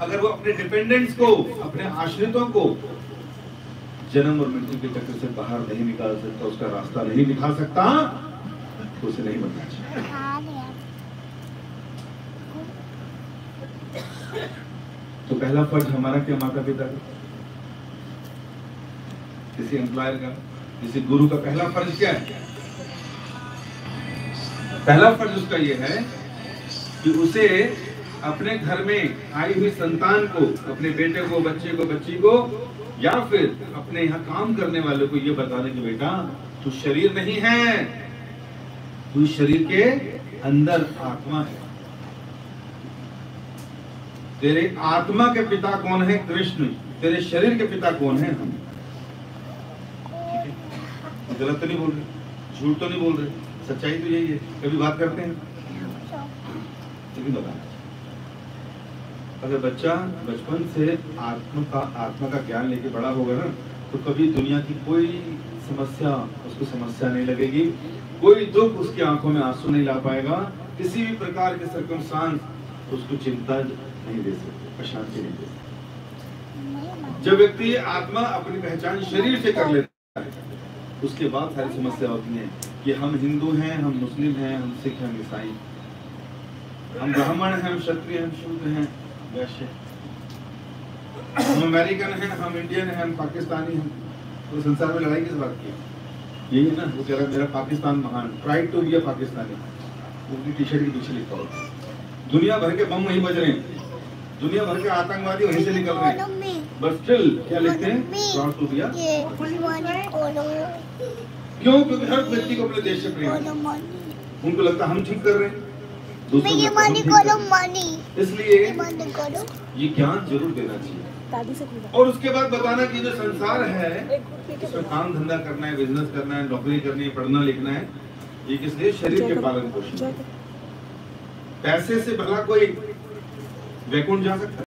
अगर वो अपने डिपेंडेंट्स को, अपने आश्रितों को जन्म और मृत्यु के चक्र से बाहर नहीं निकाल सकता, उसका रास्ता नहीं दिखा सकता, तो उसे नहीं बनना चाहिए। तो पहला फर्ज हमारा क्या, माता पिता का, किसी एम्प्लॉयर का, किसी गुरु का पहला फर्ज क्या है? पहला फर्ज उसका ये है कि उसे अपने घर में आई हुई संतान को, अपने बेटे को, बच्चे को, बच्ची को, या फिर अपने यहाँ काम करने वाले को ये बताने कि बेटा तू शरीर नहीं है, तू शरीर के अंदर आत्मा है। तेरे आत्मा के पिता कौन है? कृष्ण। तेरे शरीर के पिता कौन है? हम। गलत तो नहीं बोल रहे, झूठ तो नहीं बोल रहे, सच्चाई तो यही है। कभी बात करते हैं लेकिन बता, अगर बच्चा बचपन से आत्मा का ज्ञान लेके बड़ा होगा ना, तो कभी दुनिया की कोई समस्या उसको समस्या नहीं लगेगी, कोई दुख उसकी आंखों में आंसू नहीं ला पाएगा, किसी भी प्रकार के सर्कमस्टांस उसको चिंता नहीं दे सकते, अशांति नहीं दे सकते। जब व्यक्ति आत्मा अपनी पहचान शरीर से कर लेता है, उसके बाद सारी समस्या होती है कि हम हिंदू हैं, हम मुस्लिम हैं, हम सिख हैं, हम ईसाई, हम ब्राह्मण हैं, हम क्षत्रिय हैं, हम शूद्र हैं, वैश्य, हम अमेरिकन हैं, हम इंडियन हैं, हम पाकिस्तानी हैं। तो संसार में लड़ाई किस बात की है? यही है ना, वो कह रहा मेरा पाकिस्तान महान, pride to be a Pakistani, उनकी टी शर्ट के पीछे लिखा होता है। दुनिया भर के बम वहीं बज रहे हैं, दुनिया भर के आतंकवादी वहीं से निकल रहे हैं, बट स्टिल क्या लिखते हैं? Proud to be a. क्यों? क्योंकि हर व्यक्ति को अपने देश से प्रेम है, उनको लगता है हम ठीक कर रहे हैं, इसलिए ये ज्ञान जरूर देना चाहिए। और उसके बाद बताना कि जो संसार है इसमें काम धंधा करना है, बिजनेस करना है, नौकरी करनी है, पढ़ना लिखना है, ये किस लिए? शरीर के पालन पोषण। पैसे से भला कोई वैकुंठ जा सकता है?